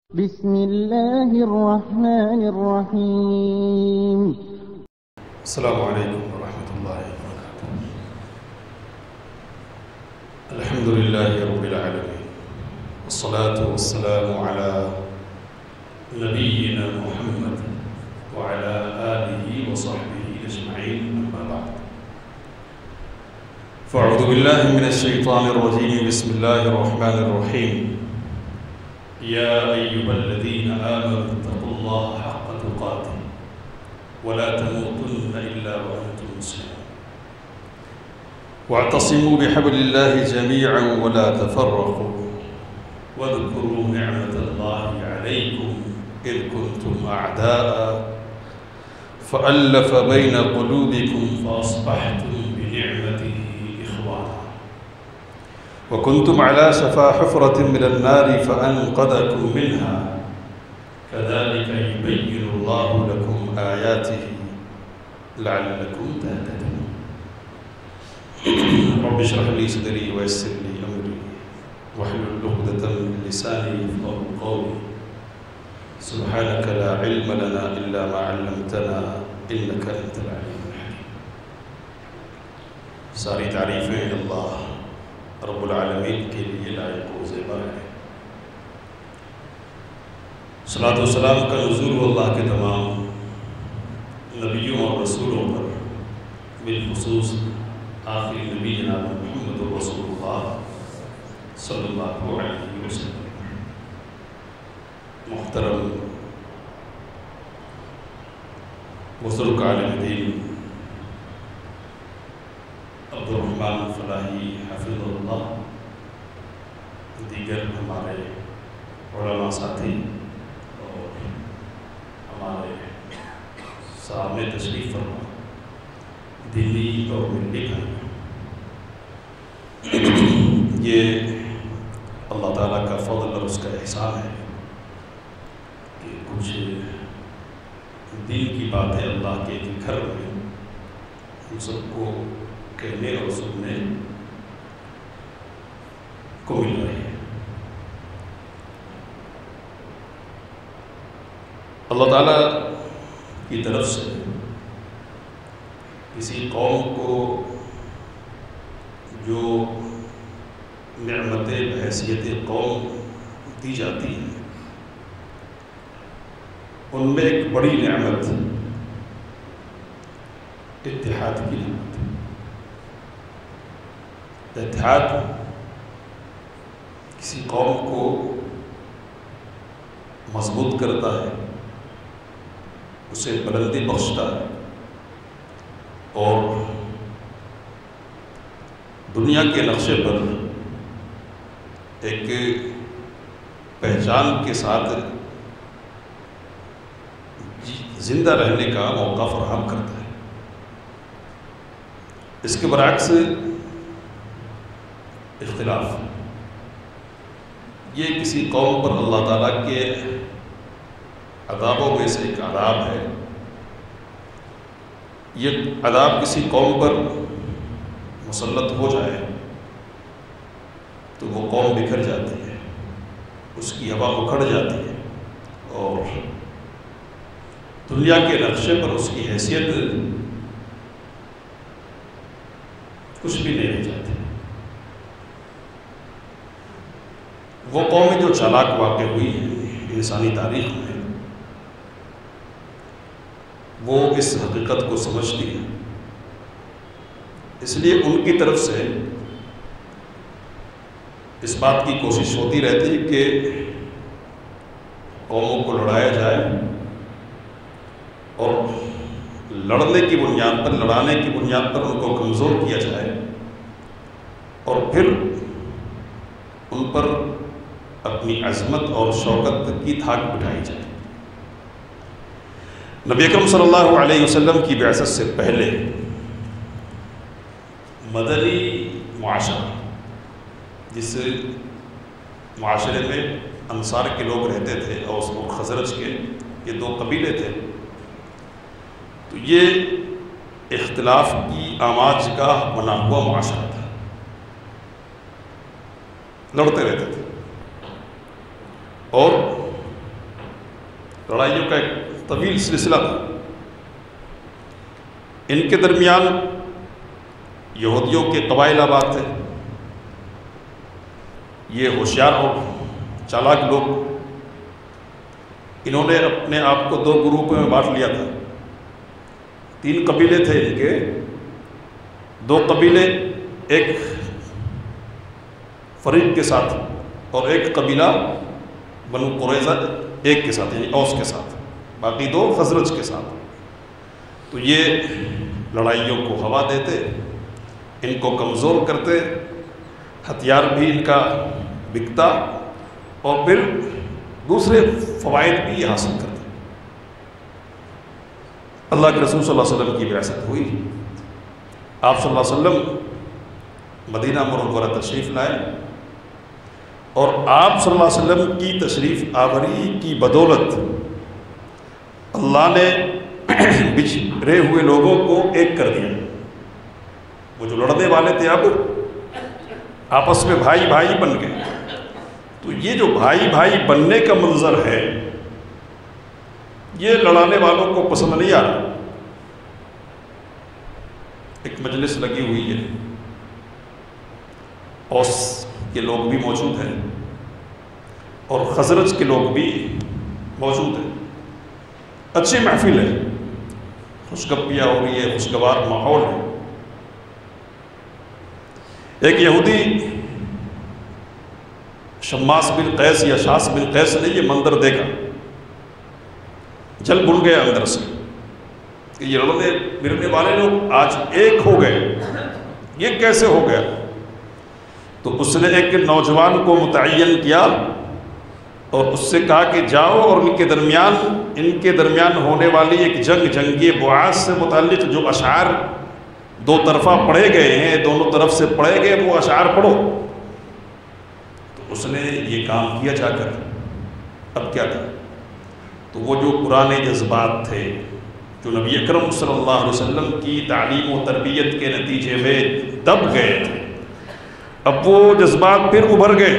بسم الله الرحمن الرحيم. السلام عليكم ورحمة الله وبركاته. الحمد لله رب العالمين، والصلاة والسلام على نبينا محمد وعلى آله وصحبه أجمعين، أما بعد. فأعوذ بالله من الشيطان الرجيم، بسم الله الرحمن الرحيم. يا أيها الذين آمنوا اتقوا الله حق تقاته ولا تموتن إلا وأنتم مسلمون، واعتصموا بحبل الله جميعا ولا تفرقوا، واذكروا نعمة الله عليكم إذ كنتم أعداء فألف بين قلوبكم فأصبحتم بنعمته إخوانا، وكنتم على شفا حفرة من النار فأنقذكم منها، كذلك يبين الله لكم آياته لعلكم تهتدون. رب اشرح لي صدري ويسر لي أمري واحلل عقدة من لساني يفقهوا قولي. سبحانك لا علم لنا إلا ما علمتنا إنك أنت العليم الحكيم. ساری تعریفیں اللہ رب العالمین کے لیے لائق و زیبا ہے. صلاۃ و سلام کا نزول اللہ کے تمام نبیوں اور رسولوں پر، بالخصوص آخری نبی جناب محمد رسول اللہ صلی اللہ علیہ وسلم. محترم بزرگ عالم دین عبدالرحمن فلاحی حفظ اللہ، دیگر ہمارے علماء ساتھی اور ہمارے سامنے تشریف فرما دلی اور ملی بھائی، یہ اللہ تعالیٰ کا فضل اور اس کا احسان ہے کہ کچھ دین کی باتیں اللہ کے گھر میں ہم سب کو کہنے اور سننے کو مل رہی ہے. اللہ تعالیٰ کی طرف سے کسی قوم کو جو نعمتیں بحیثیت قوم دی جاتی ہیں، ان میں ایک بڑی نعمت اتحاد کی نعمت ہے. اتحاد کسی قوم کو مضبوط کرتا ہے، اسے بلندی بخشتا ہے، اور دنیا کے نقشے پر ایک پہچان کے ساتھ زندہ رہنے کا موقع فراہم کرتا ہے. اس کے برعکس اختلاف یہ کسی قوم پر اللہ تعالیٰ کے عذابوں میں سے ایک عذاب ہے. یہ عذاب کسی قوم پر مسلط ہو جائے تو وہ قوم بکھر جاتی ہے، اس کی ہوا اکھڑ جاتی ہے، اور دنیا کے نقشے پر اس کی حیثیت کچھ بھی نہیں رہ جاتی. وہ قومیں جو چالاک واقع ہوئی ہیں انسانی تاریخ میں، وہ اس حقیقت کو سمجھتی ہیں. اس لیے ان کی طرف سے اس بات کی کوشش ہوتی رہتی ہے کہ قوموں کو لڑایا جائے، اور لڑنے کی بنیاد پر، لڑانے کی بنیاد پر ان کو کمزور کیا جائے، اور پھر ان پر اپنی عظمت اور شوکت کی دھاک بٹھائی جائے. نبی اکرم صلی اللہ علیہ وسلم کی بعثت سے پہلے مدنی معاشرہ، جس معاشرے میں انصار کے لوگ رہتے تھے، اوس اور خزرج کے یہ دو قبیلے تھے، تو یہ اختلاف کی آماج گاہ بنا ہوا معاشرہ تھا، لڑتے رہتے تھے. اور لڑائیوں کا ایک طویل سلسلہ تھا. ان کے درمیان یہودیوں کے قبائل آباد تھے. یہ ہوشیار اور چالاک لوگ، انہوں نے اپنے آپ کو 2 گروپوں میں بانٹ لیا تھا. 3 قبیلے تھے ان کے. 2 قبیلے ایک فریق کے ساتھ اور ایک قبیلہ بنو قریظہ ایک کے ساتھ، یعنی اوس کے ساتھ، باقی 2 خزرج کے ساتھ. تو یہ لڑائیوں کو ہوا دیتے، ان کو کمزور کرتے، ہتھیار بھی ان کا بکتا اور پھر دوسرے فوائد بھی حاصل کرتے. اللہ کے رسول صلی اللہ علیہ وسلم کی بعثت ہوئی. آپ صلی اللہ علیہ وسلم مدینہ منورہ تشریف لائے اور آپ صلی اللہ علیہ وسلم کی تشریف آوری کی بدولت اللہ نے بچھڑے ہوئے لوگوں کو ایک کر دیا. وہ جو لڑنے والے تھے اب آپس میں بھائی بھائی بن گئے. تو یہ جو بھائی بھائی بننے کا منظر ہے یہ لڑانے والوں کو پسند نہیں آ رہا. ایک مجلس لگی ہوئی ہے، اوس کے لوگ بھی موجود ہیں اور خزرج کے لوگ بھی موجود ہیں. اچھی محفل ہے، خوشگپیاں ہو رہی ہے، خوشگوار ماحول ہے. ایک یہودی شماس بن قیس یا شاس بن قیس نے یہ منظر دیکھا، جل بھن گیا اندر سے کہ یہ لڑنے مرنے والے لوگ آج ایک ہو گئے، یہ کیسے ہو گیا. تو اس نے ایک نوجوان کو متعین کیا اور اس سے کہا کہ جاؤ اور ان کے درمیان ہونے والی ایک جنگی بعاث سے متعلق جو اشعار 2 طرفہ پڑھے گئے ہیں، دونوں طرف سے پڑھے گئے، وہ اشعار پڑھو. تو اس نے یہ کام کیا جا کر. اب کیا تھا؟ تو وہ جو پرانے جذبات تھے جو نبی اکرم صلی اللہ علیہ وسلم کی تعلیم و تربیت کے نتیجے میں دب گئے تھے، اب وہ جذبات پھر ابھر گئے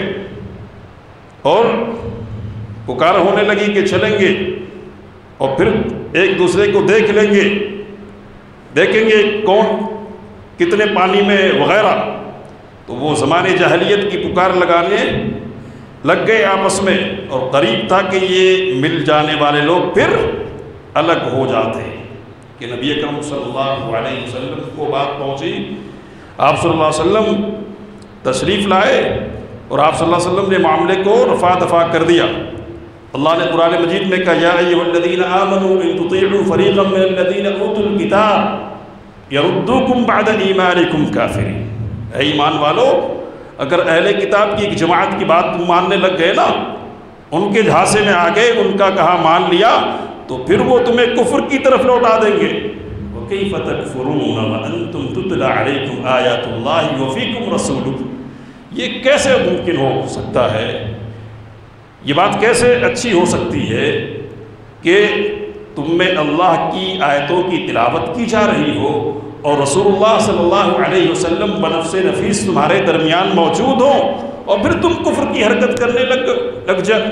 اور پکار ہونے لگی کہ چلیں گے اور پھر ایک دوسرے کو دیکھ لیں گے، دیکھیں گے کون کتنے پانی میں وغیرہ. تو وہ زمانے جاہلیت کی پکار لگانے لگ گئے آپس میں، اور قریب تھا کہ یہ مل جانے والے لوگ پھر الگ ہو جاتے کہ نبی اکرم صلی اللہ علیہ وسلم کو بات پہنچی. آپ صلی اللہ علیہ وسلم تشریف لائے اور آپ صلی اللہ علیہ وسلم نے معاملے کو رفع دفع کر دیا. اللہ نے قرآن مجید میں کہا یا ایھا الذین آمنوا ان تطیعوا فریقا من الذین اوتوا الکتاب یردوکم بعد ایمانکم کافرین. اے ایمان والو، اگر اہل کتاب کی ایک جماعت کی بات تم ماننے لگ گئے نا، ان کے جھانسے میں آ گئے، ان کا کہا مان لیا، تو پھر وہ تمہیں کفر کی طرف لوٹا دیں گے. وَكَيْفَ تَكْفُرُونَ وَأَنْتُمْ تُتْلَى عَلَيْكُمْ آيَاتُ اللَّهِ وَفِيكُمْ رَسُولُهُ. یہ کیسے ممکن ہو سکتا ہے، یہ بات کیسے اچھی ہو سکتی ہے کہ تم میں اللہ کی آیتوں کی تلاوت کی جا رہی ہو اور رسول اللہ صلی اللہ علیہ وسلم بنفس نفیس تمہارے درمیان موجود ہوں اور پھر تم کفر کی حرکت کرنے لگ جائے.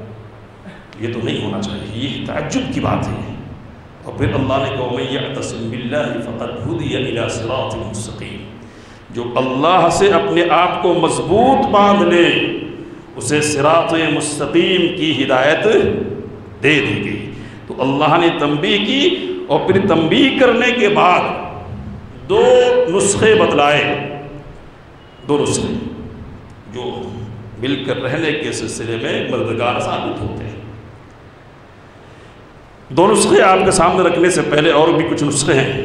یہ تو نہیں ہونا چاہیے، یہ تعجب کی بات ہے. اور پھر اللہ نے کہا وَمَن يَعْتَصِم بِاللَّهِ فَقَدْ هُدِيَ إِلَىٰ صِرَاطٍ مُسْتَقِيمٍ. جو اللہ سے اپنے آپ کو مضبوط باندھ لے اسے صراط مستقیم کی ہدایت دے دی گئی. تو اللہ نے تنبیہ کی اور پھر تنبیہ کرنے کے بعد 2 نسخے بتلائے، 2 نسخے جو مل کر رہنے کے سلسلے میں مددگار ثابت ہوتے ہیں. 2 نسخے آپ کے سامنے رکھنے سے پہلے اور بھی کچھ نسخے ہیں،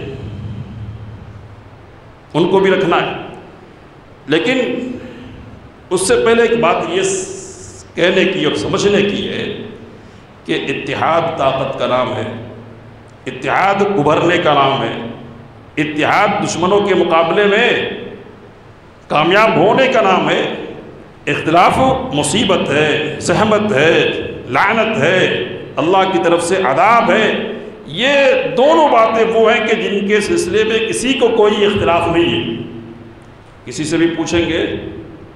ان کو بھی رکھنا ہے. لیکن اس سے پہلے ایک بات یہ کہنے کی اور سمجھنے کی ہے کہ اتحاد طاقت کا نام ہے، اتحاد ابھرنے کا نام ہے، اتحاد دشمنوں کے مقابلے میں کامیاب ہونے کا نام ہے. اختلاف مصیبت ہے، زحمت ہے، لعنت ہے، اللہ کی طرف سے عذاب ہے. یہ دونوں باتیں وہ ہیں کہ جن کے سلسلے میں کسی کو کوئی اختلاف نہیں ہے. کسی سے بھی پوچھیں گے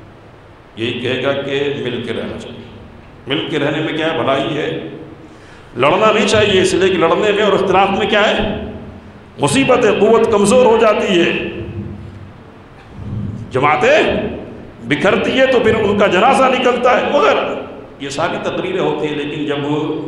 یہی کہے گا کہ مل کے رہنا چاہیے. مل کے رہنے میں کیا ہے؟ بھلائی ہے. لڑنا نہیں چاہیے، اس لیے کہ لڑنے میں اور اختلاف میں کیا ہے؟ مصیبت ہے، قوت کمزور ہو جاتی ہے، جماعتیں بکھرتی ہے، تو پھر ان کا جنازہ نکلتا ہے وغیرہ، یہ ساری تقریریں ہوتی ہیں۔ لیکن جب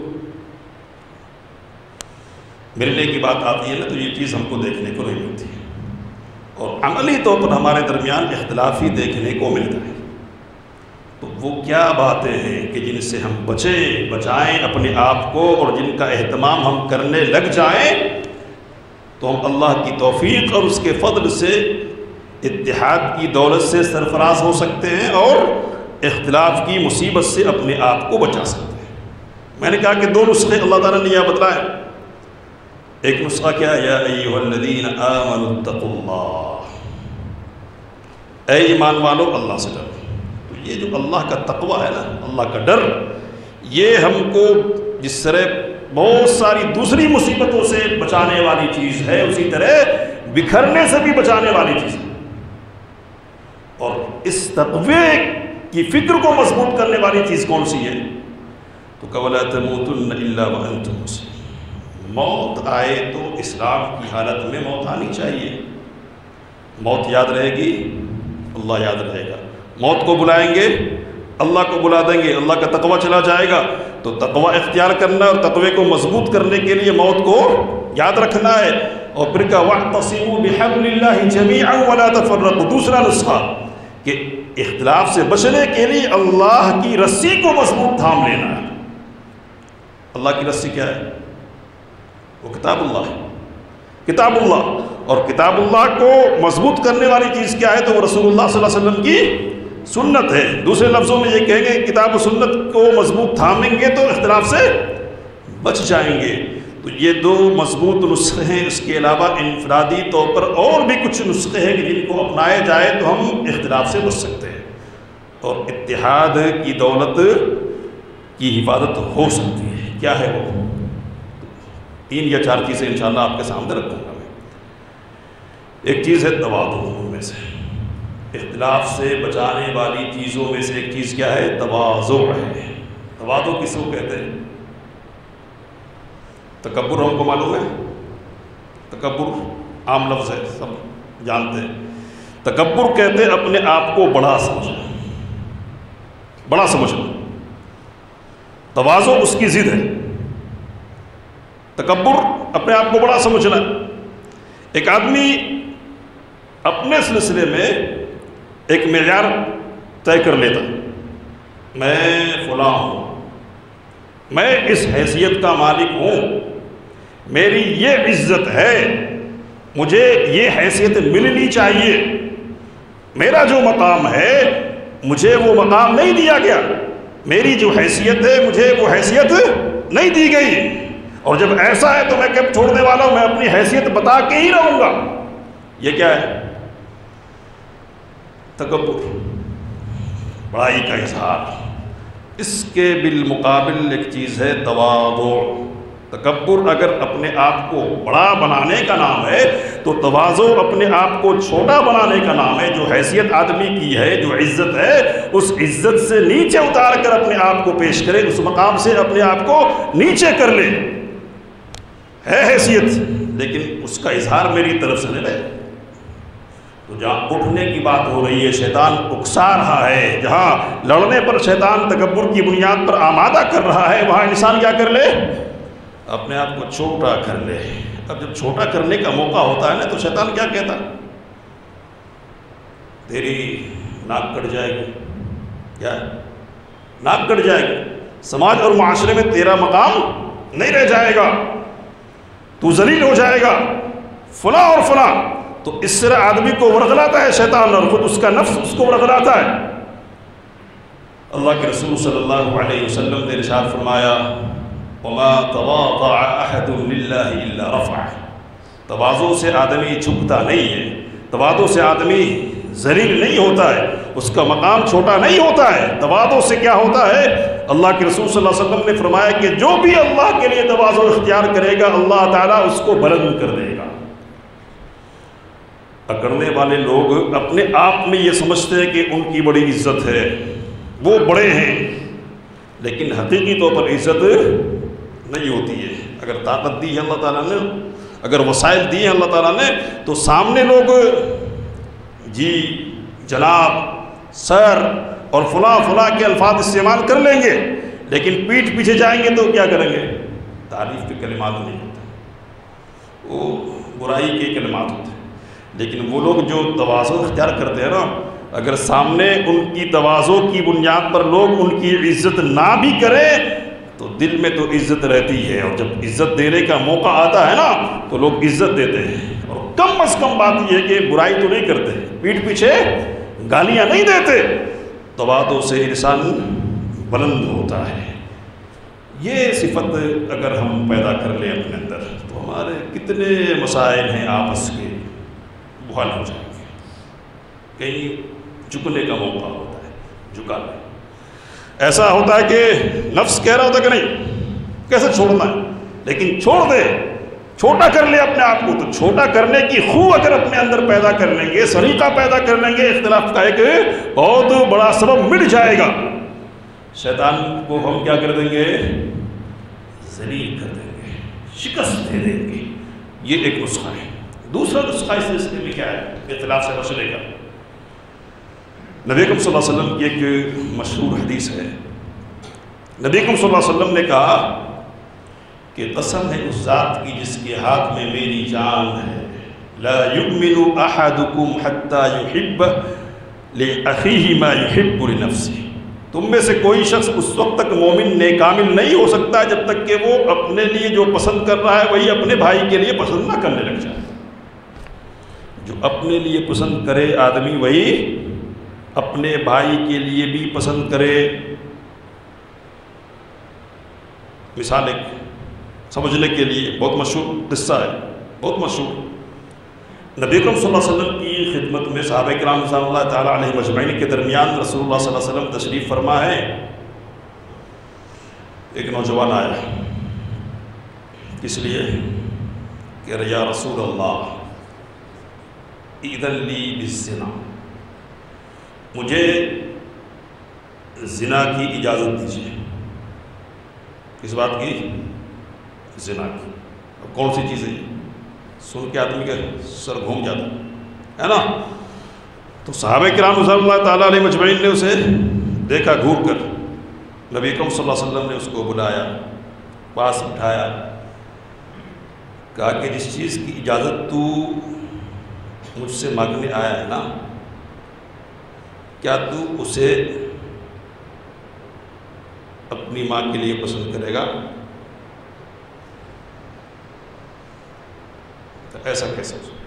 ملنے کی بات آتی ہے نا تو یہ چیز ہم کو دیکھنے کو نہیں ملتی ہے، اور عملی طور پر ہمارے درمیان اختلاف ہی دیکھنے کو ملتا ہے۔ تو وہ کیا باتیں ہیں کہ جن سے ہم بچائیں اپنے آپ کو، اور جن کا اہتمام ہم کرنے لگ جائیں تو ہم اللہ کی توفیق اور اس کے فضل سے اتحاد کی دولت سے سرفراز ہو سکتے ہیں، اور اختلاف کی مصیبت سے اپنے آپ کو بچا سکتے ہیں۔ میں نے کہا کہ دو نسخے اللہ تعالیٰ نے یہاں بتلائے۔ ایک نسخہ کیا ہے؟ یا ایھا الذین آمنوا اتقوا اللہ، اے ایمان والو اللہ سے ڈرو۔ تو یہ جو اللہ کا تقوی ہے نا، اللہ کا ڈر، یہ ہم کو جس طرح بہت ساری دوسری مصیبتوں سے بچانے والی چیز ہے، اسی طرح بکھرنے سے بھی بچانے والی چیز ہے۔ اور اس تقوی کی فکر کو مضبوط کرنے والی چیز کون سی ہے؟ تو وَلَا تَمُوتُنَّ إِلَّا وَأَنْتُمْ مُسْلِمُونَ، موت آئے تو اسلام کی حالت میں موت آنی چاہیے۔ موت یاد رہے گی، اللہ یاد رہے گا۔ موت کو بلائیں گے، اللہ کو بلا دیں گے، اللہ کا تقوی چلا جائے گا۔ تو تقوی اختیار کرنا اور تقوی کو مضبوط کرنے کے لیے موت کو یاد رکھنا ہے۔ اور پھر کہا وَاعْتَصِمُوا بِحَبْلِ اللَّهِ جَمِيعًا وَلَا تَفَرَّقُوا، دوسرا نسخہ کہ اختلاف سے بچنے کے لیے اللہ کی رسی کو مضبوط تھام لینا ہے۔ اللہ کی رسی کیا ہے؟ وہ کتاب اللہ ہے، کتاب اللہ، اور کتاب اللہ کو مضبوط کرنے والی چیز کیا ہے؟ تو وہ رسول اللہ صلی اللہ علیہ وسلم کی سنت ہے۔ دوسرے لفظوں میں یہ کہیں گے کہ کتاب و سنت کو مضبوط تھامیں گے تو اختلاف سے بچ جائیں گے۔ تو یہ دو مضبوط نسخے ہیں۔ اس کے علاوہ انفرادی طور پر اور بھی کچھ نسخے ہیں کہ جن کو اپنائے جائے تو ہم اختلاف سے بچ سکتے ہیں، اور اتحاد کی دولت کی حفاظت ہو سکتی ہے۔ کیا ہے وہ؟ 3 یا 4 چیزیں انشاءاللہ آپ کے سامنے رکھوں گا میں۔ ایک چیز ہے تواضع، ان میں سے اختلاف سے بچانے والی چیزوں میں سے ایک چیز کیا ہے؟ تواضع ہے۔ تواضع کس کو کہتے ہیں؟ تکبر ہم کو معلوم ہے، تکبر عام لفظ ہے، سب جانتے ہیں۔ تکبر کہتے ہیں اپنے آپ کو بڑا سمجھنا، بڑا سمجھنا۔ تواضع اس کی ضد ہے۔ تکبر اپنے آپ کو بڑا سمجھنا۔ ایک آدمی اپنے سلسلے میں ایک معیار طے کر لیتا، میں فلاں ہوں، میں اس حیثیت کا مالک ہوں، میری یہ عزت ہے، مجھے یہ حیثیت ملنی چاہیے، میرا جو مقام ہے مجھے وہ مقام نہیں دیا گیا، میری جو حیثیت ہے مجھے وہ حیثیت نہیں دی گئی، اور جب ایسا ہے تو میں کب چھوڑنے والا ہوں، میں اپنی حیثیت بتا کے ہی رہوں گا۔ یہ کیا ہے؟ تکبر، بڑائی کا اظہار۔ اس کے بالمقابل ایک چیز ہے تواضع۔ تکبر اگر اپنے آپ کو بڑا بنانے کا نام ہے تو تواضع اپنے آپ کو چھوٹا بنانے کا نام ہے۔ جو حیثیت آدمی کی ہے، جو عزت ہے، اس عزت سے نیچے اتار کر اپنے آپ کو پیش کرے، اس مقام سے اپنے آپ کو نیچے کر لے۔ ہے حیثیت، لیکن اس کا اظہار میری طرف سے نہیں رہے۔ تو جہاں اٹھنے کی بات ہو رہی ہے، شیطان اکسا رہا ہے، جہاں لڑنے پر شیطان تکبر کی بنیاد پر آمادہ کر رہا ہے، وہاں انسان کیا کر لے؟ اپنے آپ کو چھوٹا کر لے۔ اب جب چھوٹا کرنے کا موقع ہوتا ہے نا تو شیطان کیا کہتا ہے؟ تیری ناک کٹ جائے گی، کیا ناک کٹ جائے گی، سماج اور معاشرے میں تیرا مقام نہیں رہ جائے گا، تو ذلیل ہو جائے گا، فلاں اور فلاں۔ تو اس طرح آدمی کو ورغلاتا ہے شیطان، اور خود اس کا نفس اس کو ورغلاتا ہے۔ اللہ کے رسول صلی اللہ علیہ وسلم نے ارشاد فرمایا وَمَا تَوَاضَعَ أَحَدٌ لِلَّهِ إِلَّا رَفَعَهُ، تواضع سے آدمی جھکتا نہیں ہے، تواضع سے آدمی ذلیل نہیں ہوتا ہے، اس کا مقام چھوٹا نہیں ہوتا ہے۔ تواضع سے کیا ہوتا ہے؟ اللہ کے رسول صلی اللہ علیہ وسلم نے فرمایا کہ جو بھی اللہ کے لیے تواضع اختیار کرے گا اللہ تعالیٰ اس کو بلند کر دے گا۔ اکڑنے والے لوگ اپنے آپ میں یہ سمجھتے ہیں کہ ان کی بڑی عزت ہے، وہ بڑے ہیں، لیکن حقیقی طور پر عزت نہیں ہوتی ہے۔ اگر طاقت دی ہے اللہ تعالیٰ نے، اگر وسائل دی ہیں اللہ تعالیٰ نے، تو سامنے لوگ جی جناب، سر اور فلاں فلاں کے الفاظ استعمال کر لیں گے، لیکن پیٹھ پیچھے جائیں گے تو کیا کریں گے؟ تعریف کے کلمات نہیں ہوتے، وہ برائی کے کلمات ہوتے ہیں۔ لیکن وہ لوگ جو تواضع اختیار کرتے ہیں نا، اگر سامنے ان کی تواضع کی بنیاد پر لوگ ان کی عزت نہ بھی کریں تو دل میں تو عزت رہتی ہے، اور جب عزت دینے کا موقع آتا ہے نا تو لوگ عزت دیتے ہیں۔ اور کم از کم بات یہ ہے کہ برائی تو نہیں کرتے، پیٹھ پیچھے گالیاں نہیں دیتے، تواضع سے انسان بلند ہوتا ہے۔ یہ صفت اگر ہم پیدا کر لیں اپنے اندر تو ہمارے کتنے مسائل ہیں آپس کے وہ حل ہو جائیں گے۔ کہیں جھکنے کا موقع ہوتا ہے، جھکا لیں۔ ایسا ہوتا ہے کہ نفس کہہ رہا ہوتا ہے کہ نہیں کیسے چھوڑنا ہے، لیکن چھوڑ دے، چھوٹا کر لے اپنے آپ کو، تو چھوٹا کرنے کی خو اگر اپنے اندر پیدا کر لیں گے، سلیقہ پیدا کر لیں گے، اختلاف کا ایک بہت بڑا سبب مٹ جائے گا۔ شیطان کو ہم کیا کر دیں گے؟ ذلیل کر دیں گے، شکست دے دیں گے۔ یہ ایک نسخہ ہے۔ دوسرا نسخہ اس سلسلے میں کیا ہے اختلاف سے بچنے کا؟ نبی اکرم صلی اللہ علیہ وسلم کی ایک مشہور حدیث ہے۔ نبی اکرم صلی اللہ علیہ وسلم نے کہا کہ قسم ہے اس ذات کی جس کے ہاتھ میں میری جان ہے، لا یؤمن احدکم حتی یحب لأخیہ ما یحب لنفسہ، تم میں سے کوئی شخص اس وقت تک مومن کامل نہیں ہو سکتا جب تک کہ وہ اپنے لیے جو پسند کر رہا ہے وہی اپنے بھائی کے لیے پسند نہ کرنے لگ جائے۔ جو اپنے لیے پسند کرے آدمی وہی اپنے بھائی کے لیے بھی پسند کرے۔ مثال ایک سمجھنے کے لیے بہت مشہور قصہ ہے، بہت مشہور۔ نبی اکرم صلی اللہ علیہ وسلم کی خدمت میں صحابہ کرام رضوان اللہ تعالیٰ علیہ مجمعین کے درمیان رسول اللہ صلی اللہ علیہ وسلم تشریف فرما ہے۔ ایک نوجوان آیا، کس لیے؟ کہ یا رسول اللہ اذن لی بالزنا، مجھے زنا کی اجازت دیجیے۔ کس بات کی؟ زنا کی۔ اب کون سی چیز ہے یہ؟ سن کے آدمی کا سر گھوم جاتا ہے نا۔ تو صحابہ کرام رضی اللہ تعالیٰ علیہ مجمعین نے اسے دیکھا گھور کر، نبی اکرم صلی اللہ علیہ وسلم نے اس کو بلایا، پاس بٹھایا، کہا کہ جس چیز کی اجازت تو مجھ سے مانگنے آیا ہے نا، کیا تو اسے اپنی ماں کے لیے پسند کرے گا؟ تو ایسا کیسے ہو سکتا؟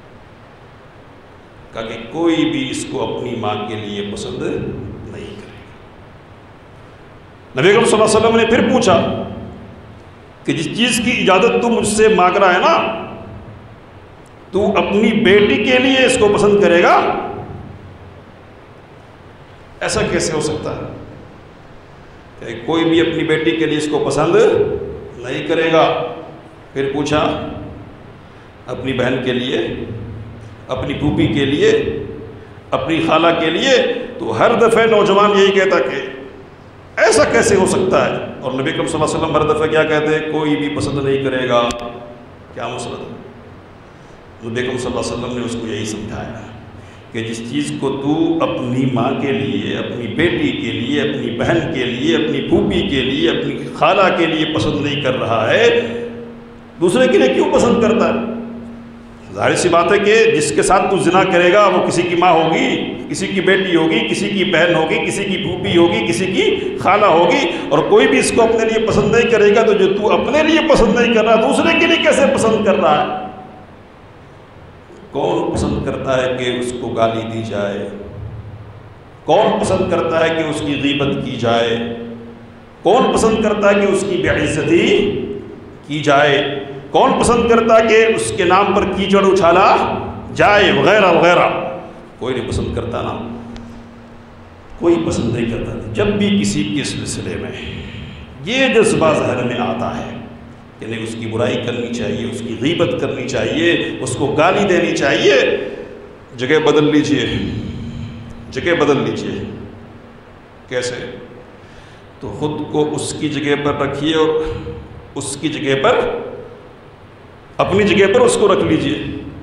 کہا کہ کوئی بھی اس کو اپنی ماں کے لیے پسند نہیں کرے گا۔ نبی اکرم صلی اللہ علیہ وسلم نے پھر پوچھا کہ جس چیز کی اجازت تو مجھ سے مانگ رہا ہے نا، تو اپنی بیٹی کے لیے اس کو پسند کرے گا؟ ایسا کیسے ہو سکتا ہے کہ کوئی بھی اپنی بیٹی کے لیے اس کو پسند نہیں کرے گا؟ پھر پوچھا اپنی بہن کے لیے، اپنی پھوپھی کے لیے، اپنی خالہ کے لیے؟ تو ہر دفعہ نوجوان یہی کہتا کہ ایسا کیسے ہو سکتا ہے، اور نبی اکرم صلی اللہ علیہ وسلم ہر دفعہ کیا کہتے ہیں؟ کوئی بھی پسند نہیں کرے گا۔ کیا مسئلہ تھا؟ نبی اکرم صلی اللہ علیہ وسلم نے اس کو یہی سمجھایا کہ جس چیز کو تو اپنی ماں کے لیے، اپنی بیٹی کے لیے، اپنی بہن کے لیے، اپنی پھوپھی کے لیے، اپنی خالہ کے لیے پسند نہیں کر رہا ہے، دوسرے کے لیے کیوں پسند کرتا ہے؟ ظاہر سی بات ہے کہ جس کے ساتھ تو زنا کرے گا وہ کسی کی ماں ہوگی، کسی کی بیٹی ہوگی، کسی کی بہن ہوگی، کسی کی پھوپھی ہوگی، کسی کی خالہ ہوگی، اور کوئی بھی اس کو اپنے لیے پسند نہیں کرے گا۔ تو جو تو اپنے لیے پسند نہیں کر رہا دوسرے کے لیے کیسے پسند کر رہا ہے؟ کون پسند کرتا ہے کہ اس کو گالی دی جائے؟ کون پسند کرتا ہے کہ اس کی غیبت کی جائے؟ کون پسند کرتا ہے کہ اس کی بے عزتی کی جائے؟ کون پسند کرتا ہے کہ اس کے نام پر کیچڑ اچھالا جائے وغیرہ وغیرہ؟ کوئی نہیں پسند کرتا نا، کوئی پسند نہیں کرتا۔ جب بھی کسی کے سلسلے میں یہ جذبہ ذہن میں آتا ہے کہ نہیں اس کی برائی کرنی چاہیے، اس کی غیبت کرنی چاہیے، اس کو گالی دینی چاہیے، جگہ بدل لیجئے، جگہ بدل لیجئے۔ کیسے؟ تو خود کو اس کی جگہ پر رکھیے اور اس کی جگہ پر اپنی جگہ پر اس کو رکھ لیجئے.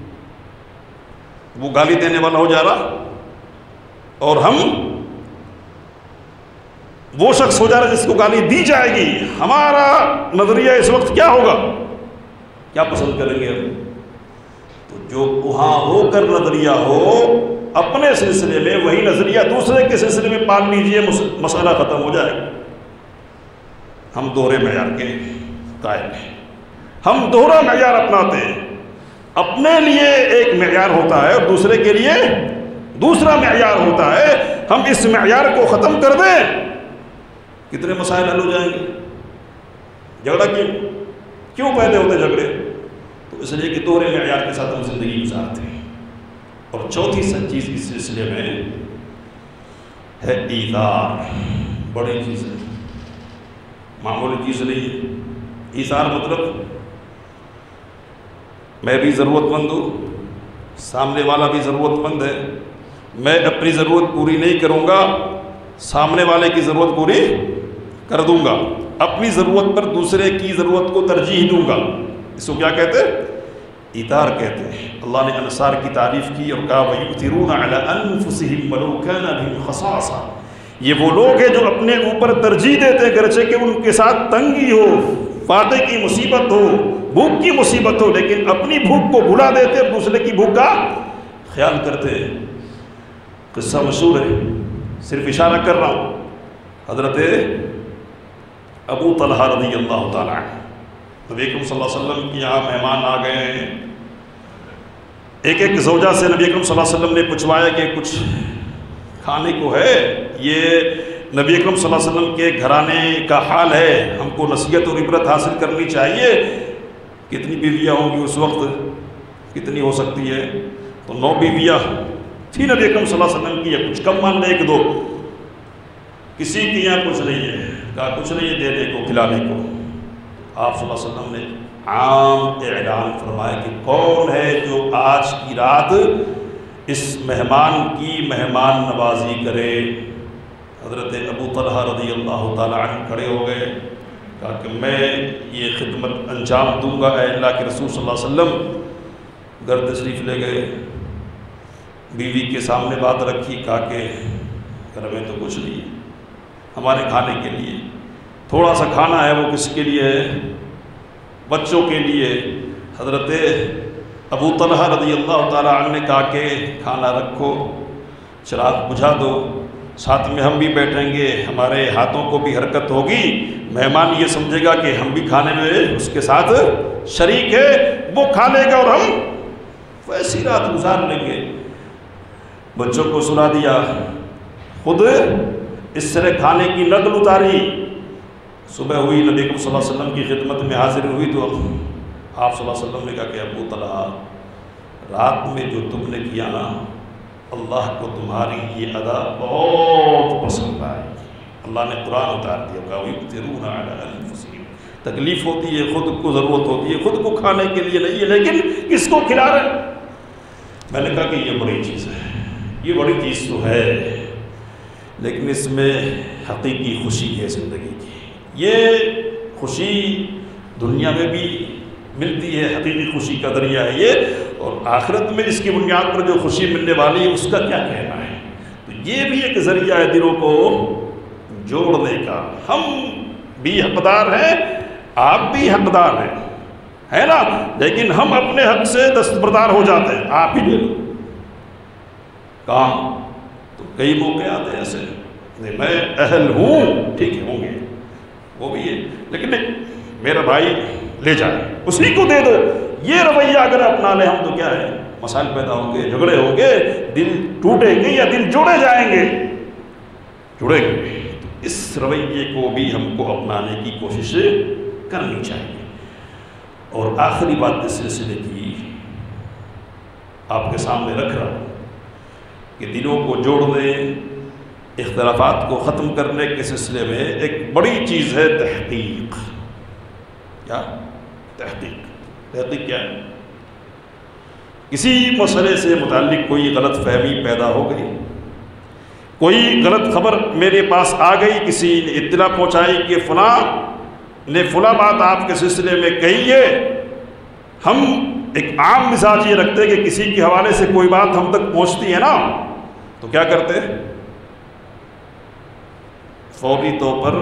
وہ گالی دینے والا ہو جا رہا اور ہم وہ شخص ہو جا رہا جس کو گالی دی جائے گی. ہمارا نظریہ اس وقت کیا ہوگا؟ کیا پسند کریں گے ہم؟ تو جو وہاں ہو کر نظریہ ہو اپنے سلسلے میں، وہی نظریہ دوسرے کے سلسلے میں پال لیجئے، مسئلہ ختم ہو جائے گا. ہم دوہرے معیار کے قائل ہیں، ہم دوہرا معیار اپناتے ہیں. اپنے لیے ایک معیار ہوتا ہے اور دوسرے کے لیے دوسرا معیار ہوتا ہے. ہم اس معیار کو ختم کر دیں، کتنے مسائل حل ہو جائیں گے. جھگڑا کیوں پیدا ہوتے جھگڑے؟ تو اس لیے کہ دوہرے معیار کے ساتھ ہم زندگی گزارتے ہیں. اور چوتھی چیز اس سلسلے میں ہے ایثار. بڑی چیز ہے، معمولی چیز نہیں ہے. ایثار مطلب میں بھی ضرورت مند ہوں، سامنے والا بھی ضرورت مند ہے. میں اپنی ضرورت پوری نہیں کروں گا، سامنے والے کی ضرورت پوری کر دوں گا. اپنی ضرورت پر دوسرے کی ضرورت کو ترجیح دوں گا. اس کو کیا کہتے ہیں؟ ایثار کہتے ہیں. اللہ نے انصار کی تعریف کی اور کہا وَيُؤْثِرُونَ عَلَىٰ أَنفُسِهِمْ وَلَوْ كَانَ بِهِمْ خَصَاصَةٌ. یہ وہ لوگ ہیں جو اپنے اوپر ترجیح دیتے ہیں گرچہ کہ ان کے ساتھ تنگی ہو، فاقے کی مصیبت ہو، بھوک کی مصیبت ہو، لیکن اپنی بھوک کو بھلا دیتے اور دوسرے کی بھوک کا خیال کرتے ہیں. قصہ مشہور ہے، صرف اشارہ کر رہا ہوں. حضرت ابو طلحہ رضی اللہ تعالیٰ عنہ، نبی اکرم صلی اللہ علیہ وسلم کے یہاں مہمان آ گئے ہیں. ایک زوجہ سے نبی اکرم صلی اللہ علیہ وسلم نے پوچھوایا کہ کچھ کھانے کو ہے؟ یہ نبی اکرم صلی اللہ علیہ وسلم کے گھرانے کا حال ہے، ہم کو نصیحت اور عبرت حاصل کرنی چاہیے. کتنی بیویاں ہوں گی اس وقت؟ کتنی ہو سکتی ہے؟ تو 9 بیویاں تھی نبی اکرم صلی اللہ علیہ وسلم کی. یا کچھ کم مان لے 1-2. کسی کی یہاں کچھ نہیں ہے، کہا کچھ نہیں ہے دینے کو، کھلانے کو. آپ صلی اللہ علیہ وسلم نے عام اعلان فرمایا کہ کون ہے جو آج کی رات اس مہمان کی مہمان نوازی کرے. حضرت ابو طلحہ رضی اللہ تعالیٰ عنہ کھڑے ہو گئے، کہا کہ میں یہ خدمت انجام دوں گا اے اللہ کے رسول صلی اللہ علیہ وسلم. گھر تشریف لے گئے، بیوی کے سامنے بات رکھی، کہا کہ گھر میں تو کچھ نہیں ہے، ہمارے کھانے کے لیے تھوڑا سا کھانا ہے. وہ کس کے لیے ہے؟ بچوں کے لیے. حضرت ابو طلحہ رضی اللہ تعالیٰ عنہ نے کہا کہ کھانا رکھو، چراغ بجھا دو، ساتھ میں ہم بھی بیٹھیں گے، ہمارے ہاتھوں کو بھی حرکت ہوگی، مہمان یہ سمجھے گا کہ ہم بھی کھانے میں اس کے ساتھ شریک ہے، وہ کھا لے گا اور ہم ویسی رات گزار لیں گے. بچوں کو سلا دیا، خود اس طرح کھانے کی نقل اتاری. صبح ہوئی، نبی اکرم صلی اللہ علیہ وسلم کی خدمت میں حاضر ہوئی تو آپ صلی اللہ علیہ وسلم نے کہا کہ ابو طلحہ، رات میں جو تم نے کیا نا، اللہ کو تمہاری یہ ادا بہت پسند آئی. اللہ نے قرآن اتار دیا، کہا وَيُؤْثِرُونَ عَلَىٰ أَنفُسِهِمْ. تکلیف ہوتی ہے، خود کو ضرورت ہوتی ہے، خود کو کھانے کے لیے نہیں ہے، لیکن کس کو کھلا رہے. میں نے کہا کہ یہ بڑی چیز ہے، یہ بڑی چیز تو ہے، لیکن اس میں حقیقی خوشی ہے زندگی کی. یہ خوشی دنیا میں بھی ملتی ہے، حقیقی خوشی کا ذریعہ ہے یہ، اور آخرت میں اس کی بنیاد پر جو خوشی ملنے والی ہے اس کا کیا کہنا ہے. تو یہ بھی ایک ذریعہ ہے دلوں کو جوڑنے کا. ہم بھی حقدار ہیں، آپ بھی حقدار ہیں، ہے نا، لیکن ہم اپنے حق سے دستبردار ہو جاتے ہیں. آپ ہی دے دو کام. تو کئی موقع آتے ہیں ایسے، نہیں میں اہل ہوں، ٹھیک ہے ہوں گے، وہ بھی ہے، لیکن نہیں میرا بھائی لے جائے، اسی کو دے دو. یہ رویہ اگر اپنا لیں ہم تو کیا ہے، مسائل پیدا ہوں گے، جھگڑے ہوں گے، دل ٹوٹیں گے یا دل جوڑے جائیں گے، جڑیں گے. اس رویے کو بھی ہم کو اپنانے کی کوشش کرنی چاہیے. اور آخری بات اس سلسلے کی آپ کے سامنے رکھ رہا ہوں کہ دلوں کو جوڑنے، اختلافات کو ختم کرنے کے سلسلے میں ایک بڑی چیز ہے تحقیق. کیا تحقیق؟ تحقیق کیا ہے؟ کسی مسئلے سے متعلق کوئی غلط فہمی پیدا ہو گئی، کوئی غلط خبر میرے پاس آ گئی، کسی نے اطلاع پہنچائی کہ فلاں نے فلاں بات آپ کے سلسلے میں کہی ہے، ہم ایک عام مزاج یہ رکھتے کہ کسی کے حوالے سے کوئی بات ہم تک پہنچتی ہے نا تو کیا کرتے، فوری طور پر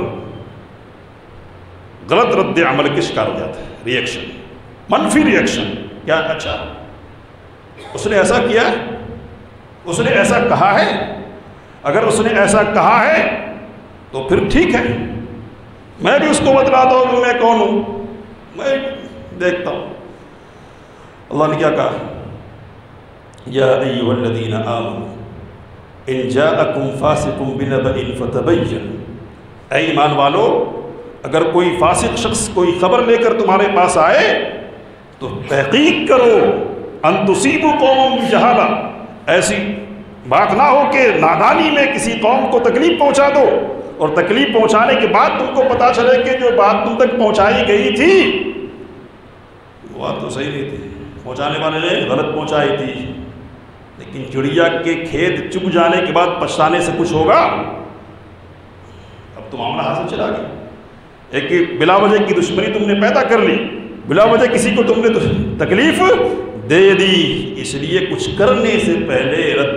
غلط رد عمل کے شکار ہو جاتے ہیں، ریئیکشن، منفی ریئیکشن. کیا اچھا اس نے ایسا کیا ہے، اس نے ایسا کہا ہے، اگر اس نے ایسا کہا ہے تو پھر ٹھیک ہے، میں بھی اس کو بتلا دو کہ میں کون ہوں، میں دیکھتا ہوں. اللہ نے کیا کہا، یا ایھا الذین آمنوا ان جاءکم فاسق بنبأ فتبینوا، اے ایمان والو اگر کوئی فاسق شخص کوئی خبر لے کر تمہارے پاس آئے تو تحقیق کرو، ان تصیبوا قوما بجہالہ، ایسی بات نہ ہو کہ نادانی میں کسی قوم کو تکلیف پہنچا دو، اور تکلیف پہنچانے کے بعد تم کو پتہ چلے کہ جو بات تم تک پہنچائی گئی تھی وہ بات تو صحیح نہیں تھی، پہنچانے والے نے غلط پہنچائی تھی. لیکن چڑیا کے کھیت چگ جانے کے بعد پچھتانے سے کچھ ہوگا؟ اب تو معاملہ ہاتھ سے چلا گیا. ایک بلا وجہ کی دشمنی تم نے پیدا کر لی، بلا وجہ کسی کو تم نے تکلیف دے دی، اس لیے کچھ کرنے سے پہلے رد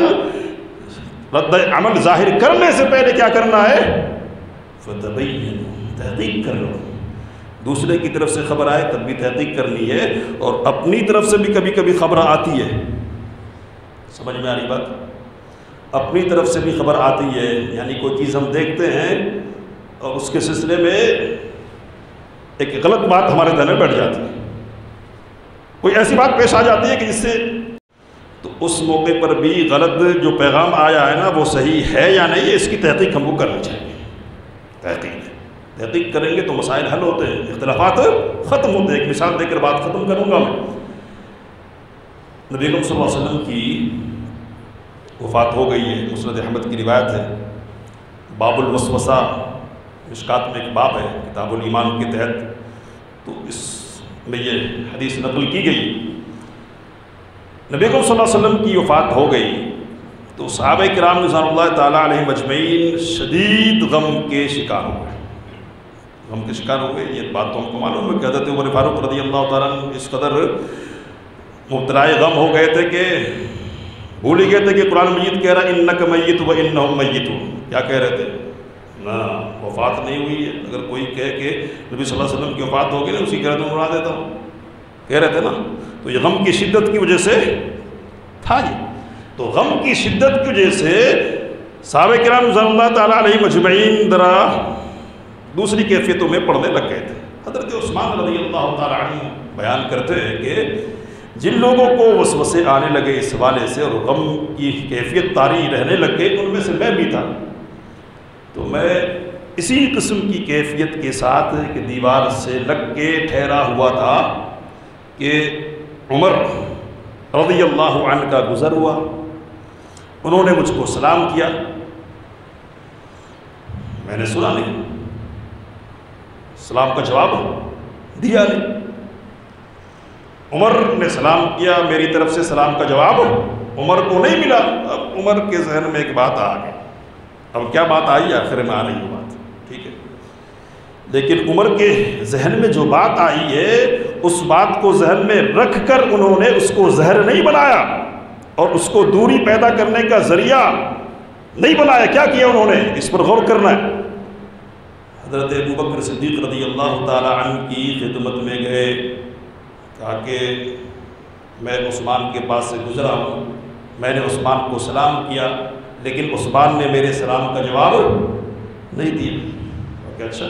عمل ظاہر کرنے سے پہلے کیا کرنا ہے، فتبینوا، تحقیق کر لو. دوسرے کی طرف سے خبر آئے تب بھی تحقیق کرنی ہے، اور اپنی طرف سے بھی کبھی کبھی خبر آتی ہے. سمجھ میں آ رہی بات؟ اپنی طرف سے بھی خبر آتی ہے، یعنی کوئی چیز ہم دیکھتے ہیں اور اس کے سلسلے میں ایک غلط بات ہمارے ذہن میں بیٹھ جاتی ہے، کوئی ایسی بات پیش آ جاتی ہے کہ جس سے، تو اس موقع پر بھی غلط جو پیغام آیا ہے نا وہ صحیح ہے یا نہیں، اس کی تحقیق ہم کو کرنی چاہیے. تحقیق کریں گے تو مسائل حل ہوتے ہیں، اختلافات ختم ہوتے ہیں. ایک مثال دے کر بات ختم کروں گا میں. نبی اکرم صلی اللہ علیہ وسلم کی وفات ہو گئی ہے، مسند احمد کی روایت ہے. باب الوسوسہ مشکات میں ایک باب ہے کتاب الایمان کے تحت، تو اس میں یہ حدیث نقل کی گئی. نبی اکرم صلی اللہ علیہ وسلم کی وفات ہو گئی تو صحابہ کرام رضوان اللہ تعالیٰ علیہم اجمعین شدید غم کے شکار ہو گئے. غم کے شکار ہو گئے، یہ بات تو ہم کو معلوم ہے کہ حضرت عمر فاروق رضی اللہ تعالیٰ عنہ اس قدر مبتلائے غم ہو گئے تھے کہ بھول ہی گئے تھے کہ قرآن مجید کہہ رہا انک میت و انہم میتون. کیا کہہ رہے تھے؟ نہ وفات نہیں ہوئی ہے. اگر کوئی کہے کہ نبی صلی اللہ علیہ وسلم کی وفات ہو گئی نا اسی کہہ رہے اڑا دیتا ہوں، کہہ رہے تھے نا. تو یہ غم کی شدت کی وجہ سے تھا. یہ تو غم کی شدت کی وجہ سے صحابہ کرام رضوان اللہ تعالیٰ علیہ مجمعین ذرا دوسری کیفیتوں میں پڑھنے لگ گئے تھے. حضرت عثمان رضی اللہ تعالیٰ عنہ بیان کرتے ہیں کہ جن لوگوں کو وسوسے آنے لگے اس حوالے سے اور غم کی کیفیت طاری رہنے لگ گئی ان میں سے میں بھی تھا. تو میں اسی قسم کی کیفیت کے ساتھ کہ دیوار سے لگ کے ٹھہرا ہوا تھا کہ عمر رضی اللہ عنہ کا گزر ہوا. انہوں نے مجھ کو سلام کیا، میں نے سنا نہیں، سلام کا جواب دیا نہیں. عمر نے سلام کیا، میری طرف سے سلام کا جواب عمر کو نہیں ملا. اب عمر کے ذہن میں ایک بات آ گئی. اب کیا بات آئی؟ آخر میں آ رہی ہے بات، ٹھیک ہے. لیکن عمر کے ذہن میں جو بات آئی ہے اس بات کو ذہن میں رکھ کر انہوں نے اس کو زہر نہیں بنایا اور اس کو دوری پیدا کرنے کا ذریعہ نہیں بنایا. کیا کیا انہوں نے؟ اس پر غور کرنا ہے. حضرت ابوبکر صدیق رضی اللہ تعالی عنہ کی خدمت میں گئے، کہا کہ میں عثمان کے پاس سے گزرا ہوں، میں نے عثمان کو سلام کیا لیکن عثمان نے میرے سلام کا جواب نہیں دیا. کہ اچھا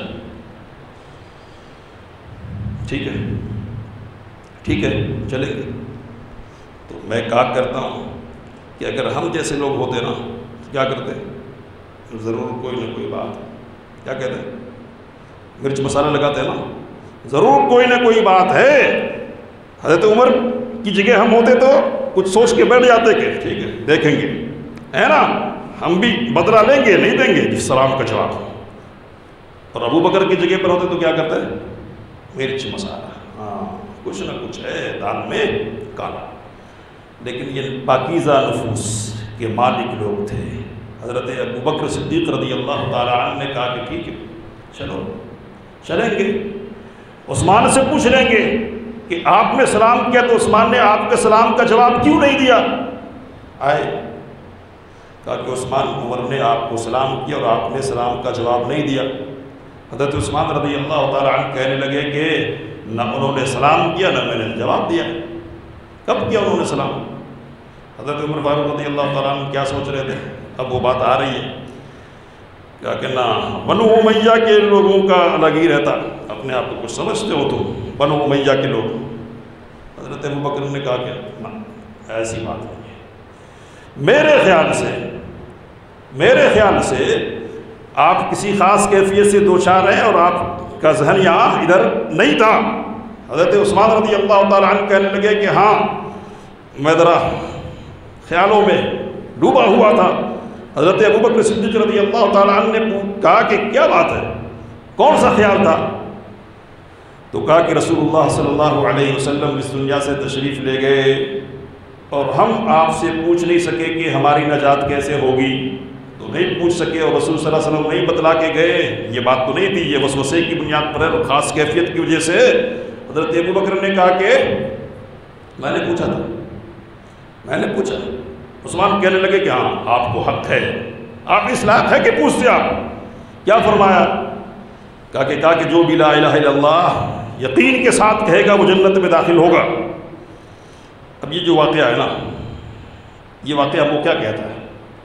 ٹھیک ہے ٹھیک ہے چلیں گے. تو میں کہا کرتا ہوں کہ اگر ہم جیسے لوگ ہوتے نا کیا کرتے؟ ضرور کوئی نہ کوئی بات، کیا کہتے ہیں، مرچ مسالہ لگاتے ہیں نا، ضرور کوئی نہ کوئی بات ہے. حضرت عمر کی جگہ ہم ہوتے تو کچھ سوچ کے بیٹھ جاتے کہ ٹھیک ہے دیکھیں گے، ہے نا، ہم بھی بدلہ لیں گے نہیں دیں گے جس سلام کا جواب. اور ابو بکر کی جگہ پر ہوتے تو کیا کرتے ہیں؟ مرچ مسالہ، ہاں کچھ نہ کچھ ہے دال میں کالا. لیکن یہ پاکیزہ نفوس کے مالک لوگ تھے. حضرت ابو بکر صدیق رضی اللہ تعالی عنہ نے کہا کہ ٹھیک ہے چلو چلیں گے، عثمان سے پوچھ لیں گے کہ آپ نے سلام کیا تو عثمان نے آپ کے سلام کا جواب کیوں نہیں دیا؟ آئے، کہا کہ عثمان عمر نے آپ کو سلام کیا اور آپ نے سلام کا جواب نہیں دیا۔ حضرت عثمان رضی اللہ تعالیٰ عنہ کہنے لگے کہ نہ انہوں نے سلام کیا نہ میں نے جواب دیا۔ کب کیا انہوں نے سلام؟ حضرت عمر فاروق رضی اللہ تعالیٰ عنہ کیا سوچ رہے تھے؟ اب وہ بات آ رہی ہے، کہا کہ نہ بنو امیہ کے لوگوں کا الگ ہی رہتا، اپنے آپ کو کچھ سمجھتے ہو تو بنو امیہ کے لوگ۔ حضرت ابوبکر نے کہا کہ نہ ایسی بات نہیں ہے، میرے خیال سے آپ کسی خاص کیفیت سے دوچار ہیں اور آپ کا ذہن یہاں ادھر نہیں تھا۔ حضرت عثمان رضی اللہ تعالیٰ عنہ کہنے لگے کہ ہاں میں ذرا خیالوں میں ڈوبا ہوا تھا۔ حضرت ابوبکر صدیق رضی اللہ تعالیٰ عنہ نے کہا کہ کیا بات ہے، کون سا خیال تھا؟ تو کہا کہ رسول اللہ صلی اللہ علیہ وسلم اس دنیا سے تشریف لے گئے اور ہم آپ سے پوچھ نہیں سکے کہ ہماری نجات کیسے ہوگی، تو نہیں پوچھ سکے اور رسول صلی اللہ علیہ وسلم نہیں بتلا کے گئے، یہ بات تو نہیں تھی، یہ وسوسے کی بنیاد پر ہے اور خاص کیفیت کی وجہ سے حضرت ابوبکر نے کہا کہ میں نے پوچھا تھا، میں نے پوچھا۔ عثمان کہنے لگے کہ ہاں آپ کو حق ہے، آپ اس لائق ہے کہ پوچھتے آپ۔ کیا فرمایا؟ کہا کہ جو بھی لا الہ الا اللہ یقین کے ساتھ کہے گا وہ جنت میں داخل ہوگا۔ اب یہ جو واقعہ ہے نا، یہ واقعہ وہ کیا کہتا ہے؟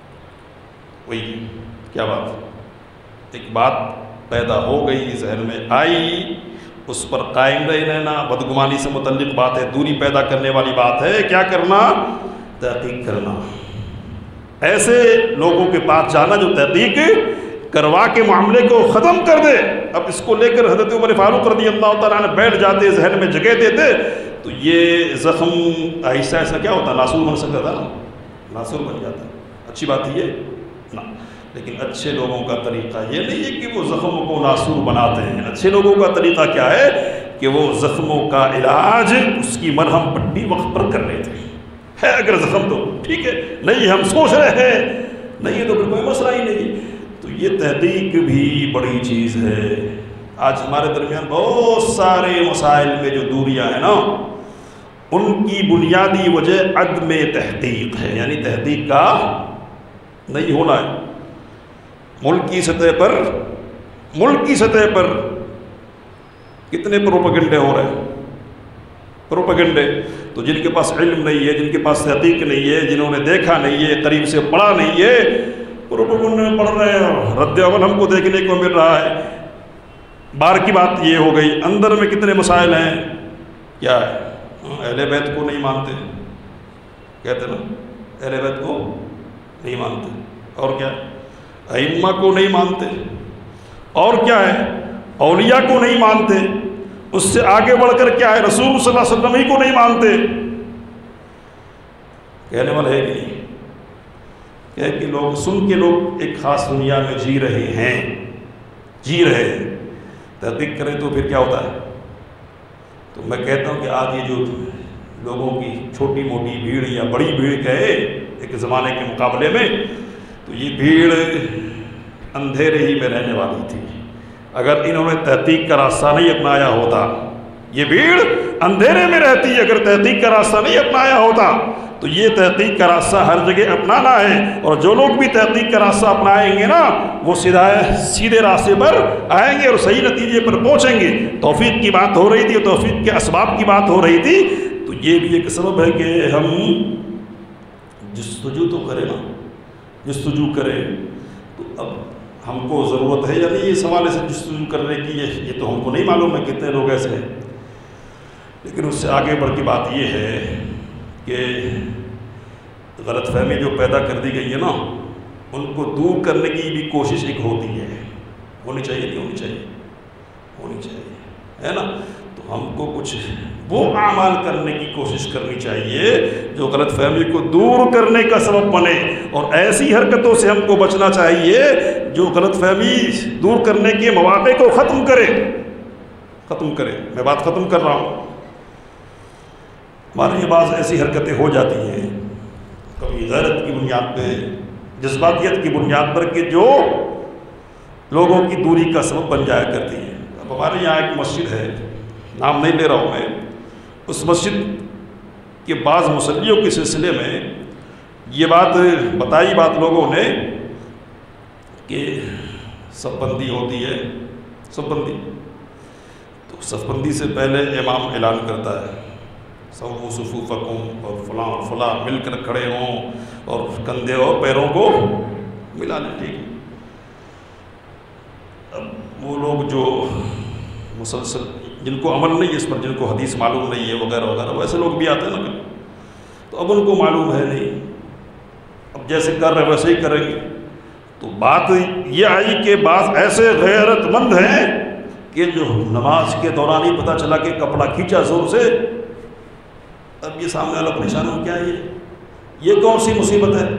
وہی کیا بات، ایک بات پیدا ہو گئی، ذہن میں آئی، اس پر قائم رہنا، بدگمانی سے متعلق بات ہے، دوری پیدا کرنے والی بات ہے۔ کیا کرنا؟ تحقیق کرنا، ایسے لوگوں کے پاس جانا جو تحقیق کروا کے معاملے کو ختم کر دے۔ اب اس کو لے کر حضرت عمر فاروق رضی اللہ تعالیٰ عنہ بیٹھ جاتے، ذہن میں جگہ دیتے، تو یہ زخم آہستہ آہستہ کیا ہوتا، ناسور بن سکتا تھا نا، ناسور بن جاتا۔ اچھی بات یہ نا، لیکن اچھے لوگوں کا طریقہ یہ نہیں ہے کہ وہ زخموں کو ناسور بناتے ہیں۔ اچھے لوگوں کا طریقہ کیا ہے کہ وہ زخموں کا علاج، اس کی مرہم پٹی وقت پر کر لیتے ہیں۔ ہے اگر زخم تو ٹھیک ہے، نہیں ہم سوچ رہے ہیں، نہیں ہے تو پھر کوئی مسئلہ ہی نہیں۔ تو یہ تحقیق بھی بڑی چیز ہے۔ آج ہمارے درمیان بہت سارے مسائل میں جو دوریاں ہیں نا، ان کی بنیادی وجہ عدم تحقیق ہے، یعنی تحقیق کا نہیں ہونا ہے۔ ملکی سطح پر کتنے پروپیگنڈے ہو رہے ہیں، پروپیگنڈے تو جن کے پاس علم نہیں ہے، جن کے پاس تحقیق نہیں ہے، جنہوں نے دیکھا نہیں ہے، قریب سے پڑھا نہیں ہے، پروپیگنڈے پڑھ رہے ہیں، رد عمل ہم کو دیکھنے کو مل رہا ہے۔ بار کی بات یہ ہو گئی، اندر میں کتنے مسائل ہیں، کیا ہے، اہل بیت کو نہیں مانتے، کہتے نا اہل بیت کو نہیں مانتے، اور کیا ائمہ کو نہیں مانتے، اور کیا ہے اولیاء کو نہیں مانتے، اس سے آگے بڑھ کر کیا ہے رسول صلی اللہ علیہ وسلم ہی کو نہیں مانتے۔ کہنے والا ہے کہ نہیں، کہ لوگ سن کے لوگ ایک خاص دنیا میں جی رہے ہیں، تحقیق کریں تو پھر کیا ہوتا ہے۔ تو میں کہتا ہوں کہ آج یہ جو لوگوں کی چھوٹی موٹی بھیڑ یا بڑی بھیڑ کہے ایک زمانے کے مقابلے میں، تو یہ بھیڑ اندھیرے ہی میں رہنے والی تھی۔ اگر انہوں نے تحقیق کا راستہ نہیں اپنایا ہوتا، یہ بھیڑ اندھیرے میں رہتی، اگر تحقیق کا راستہ نہیں اپنایا ہوتا تو یہ تحقیق کا راستہ ہر جگہ اپنانا ہے، اور جو لوگ بھی تحقیق کا راستہ اپنائیں گے نا، وہ سیدھے راستے پر آئیں گے اور صحیح نتیجے پر پہنچیں گے۔ توفیق کی بات ہو رہی تھی، توفیق کے اسباب کی بات ہو رہی تھی، تو یہ بھی ایک سبب ہے کہ ہم جستجو تو کریں نا، جستجو کریں۔ تو اب ہم کو ضرورت ہے یا نہیں اس حوالے سے جستجو کرنے کی، یہ تو ہم کو نہیں معلوم ہے کتنے لوگ ایسے ہیں، لیکن اس سے آگے بڑھ کے بات یہ ہے کہ غلط فہمی جو پیدا کر دی گئی ہے نا، ان کو دور کرنے کی بھی کوشش ایک ہوتی ہے، ہونی چاہیے نہیں ہونی چاہیے، ہونی چاہیے، ہے نا۔ تو ہم کو کچھ وہ اعمال کرنے کی کوشش کرنی چاہیے جو غلط فہمی کو دور کرنے کا سبب بنے، اور ایسی حرکتوں سے ہم کو بچنا چاہیے جو غلط فہمی دور کرنے کے مواقع کو ختم کرے۔ میں بات ختم کر رہا ہوں۔ ہمارے یہ بعض ایسی حرکتیں ہو جاتی ہیں، کبھی غیرت کی بنیاد پہ، جذباتیت کی بنیاد پر، کہ جو لوگوں کی دوری کا سبب بن جایا کرتی ہیں۔ اب اب ہمارے یہاں ایک مسجد ہے، نام نہیں لے رہا ہوں میں، اس مسجد کے بعض مصلیوں کے سلسلے میں یہ بات بتائی لوگوں نے کہ صف بندی ہوتی ہے، صف بندی، تو صف بندی سے پہلے امام اعلان کرتا ہے سووا صفوفکم، اور فلاں اور فلاں مل کر کھڑے ہوں اور کندھے اور پیروں کو ملا لیں، ٹھیک ہے۔ اب وہ لوگ جو مسلسل جن کو عمل نہیں ہے اس پر، جن کو حدیث معلوم نہیں ہے وغیرہ وغیرہ، ویسے لوگ بھی آتے ہیں نا، تو اب ان کو معلوم ہے نہیں، اب جیسے کر رہے ویسے ہی کریں گے۔ تو بات یہ آئی کہ بعض ایسے غیرت مند ہیں کہ جو نماز کے دوران ہی پتہ چلا کہ کپڑا کھینچا زور سے، اب یہ سامنے والا پریشان ہو، کیا ہے یہ کون سی مصیبت ہے،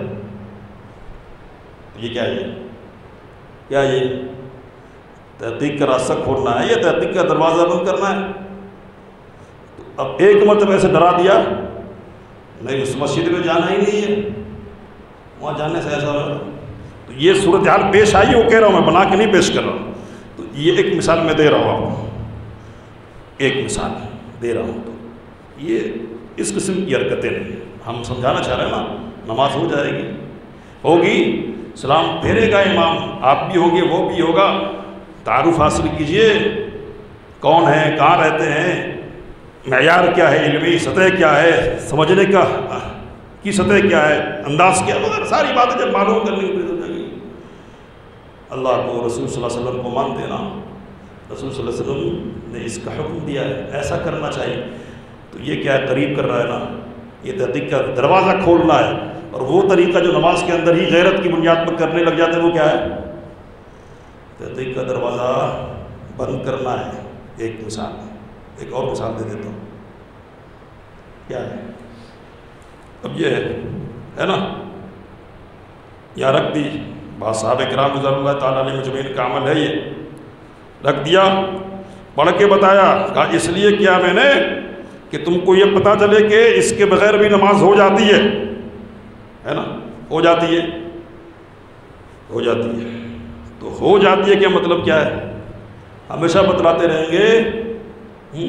یہ کیا ہے، کیا یہ تحقیق کا راستہ کھولنا ہے یا تحقیق کا دروازہ بند کرنا ہے؟ تو اب ایک مرتبہ ایسے ڈرا دیا، نہیں اس مسجد میں جانا ہی نہیں ہے، وہاں جانے سے ایسا ہوگا، تو یہ صورتحال پیش آئی، وہ کہہ رہا ہوں میں، بنا کے نہیں پیش کر رہا ہوں۔ تو یہ ایک مثال میں دے رہا ہوں آپ کو، ایک مثال دے رہا ہوں، تو یہ اس قسم کی حرکتیں نہیں، ہم سمجھانا چاہ رہے ہیں نا، نماز ہو جائے گی، ہوگی، سلام پھیرے گا امام، آپ بھی ہوں گے وہ بھی ہوگا، تعارف حاصل کیجئے، کون ہے، کہاں رہتے ہیں، معیار کیا ہے، علمی سطح کیا ہے، سمجھنے کا کی سطح کیا ہے، انداز کیا ہے، وغیرہ ساری باتیں جب معلوم کرنے کی ہو جائے گی۔ اللہ کو، رسول صلی اللہ علیہ وسلم کو مانتے نا، رسول صلی اللہ علیہ وسلم نے اس کا حکم دیا ہے، ایسا کرنا چاہیے، تو یہ کیا ہے، قریب کر رہا ہے نا، یہ تحقیق کا دروازہ کھولنا ہے، اور وہ طریقہ جو نماز کے اندر ہی غیرت کی بنیاد پر کرنے لگ جاتے ہیں وہ کیا ہے، تحقیق کا دروازہ بند کرنا ہے۔ ایک مثال، ایک اور مثال دے دیتا ہوں، کیا ہے، اب یہ ہے نا، یہاں رکھ دی، بعض صحابہ کرام رضی اللہ تعالیٰ علیہ مجمعین کا عمل ہے، یہ رکھ دیا، پڑھ کے بتایا، کہا اس لیے کیا میں نے کہ تم کو یہ پتہ چلے کہ اس کے بغیر بھی نماز ہو جاتی ہے نا، ہو جاتی ہے، ہو جاتی ہے، تو ہو جاتی ہے کیا مطلب کیا ہے، ہمیشہ بتلاتے رہیں گے،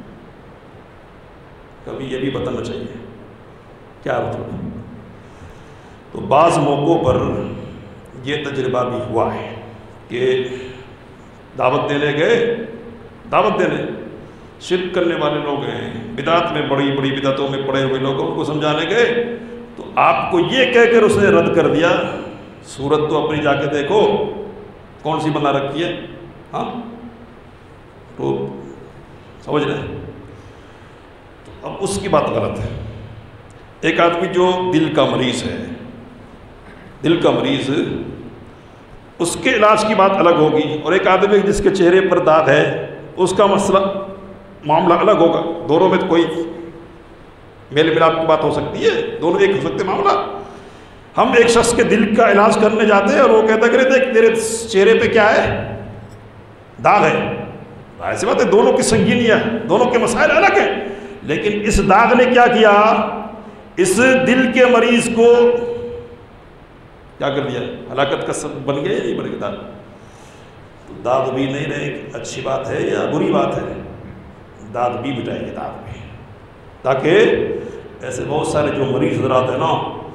کبھی یہ بھی بتانا چاہیے کیا مطلب۔ تو بعض موقعوں پر یہ تجربہ بھی ہوا ہے کہ دعوت دینے گئے، دعوت دینے، شرک کرنے والے لوگ ہیں، بدعت میں، بڑی بڑی بدعتوں میں پڑے ہوئے لوگوں کو سمجھانے گئے، تو آپ کو یہ کہہ کر اس نے رد کر دیا، صورت تو اپنی جا کے دیکھو کون سی بنا رکھی ہے، ہاں تو سمجھ رہے ہیں، تو اب اس کی بات غلط ہے۔ ایک آدمی جو دل کا مریض ہے، دل کا مریض، اس کے علاج کی بات الگ ہوگی، اور ایک آدمی جس کے چہرے پر داغ ہے اس کا مسئلہ معاملہ الگ ہوگا، دونوں میں کوئی میل ملاپ کی بات ہو سکتی ہے، دونوں ایک ہو سکتے معاملہ۔ ہم ایک شخص کے دل کا علاج کرنے جاتے ہیں اور وہ کہتا ہے کہ دیکھ تیرے چہرے پہ کیا ہے، داغ ہے، ایسی بات ہے، دونوں کی سنگینیاں، دونوں کے مسائل الگ ہیں، لیکن اس داغ نے کیا کیا، اس دل کے مریض کو کیا کر دیا، ہلاکت کا سبب بن گیا یا نہیں بن گیا؟ تو داغ بھی نہیں رہے، اچھی بات ہے یا بری بات ہے، داغ بھی مٹائے گی، داغ بھی، تاکہ ایسے بہت سارے جو مریض حضرات ہیں نا،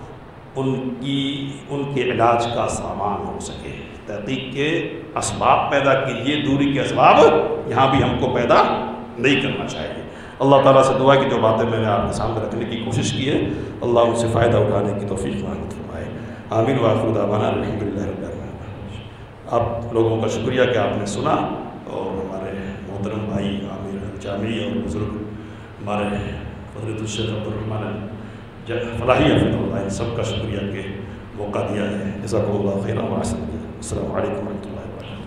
ان کے علاج کا سامان ہو سکے، تحقیق کے اسباب پیدا کیجیے، دوری کے اسباب یہاں بھی ہم کو پیدا نہیں کرنا چاہیے۔ اللہ تعالیٰ سے دعا ہے کہ جو باتیں میں نے آپ کے سامنے رکھنے کی کوشش کی ہے، اللہ ان سے فائدہ اٹھانے کی توفیق عنایت فرمائے، آمین وآخر دعوانا الحمدللہ رب العالمین۔ آپ لوگوں کا شکریہ کہ آپ نے سنا، اور ہمارے محترم بھائی عامر الجامعی اور بزرگ ہمارے حضرت الشیخ عبدالرحمن فلاحی حفظہ اللہ، ان سب کا شکریہ کہ موقع دیا ہے، جزاکم اللہ خیرا و احسن۔ السلام علیکم ورحمۃ اللہ وبرکاتہ۔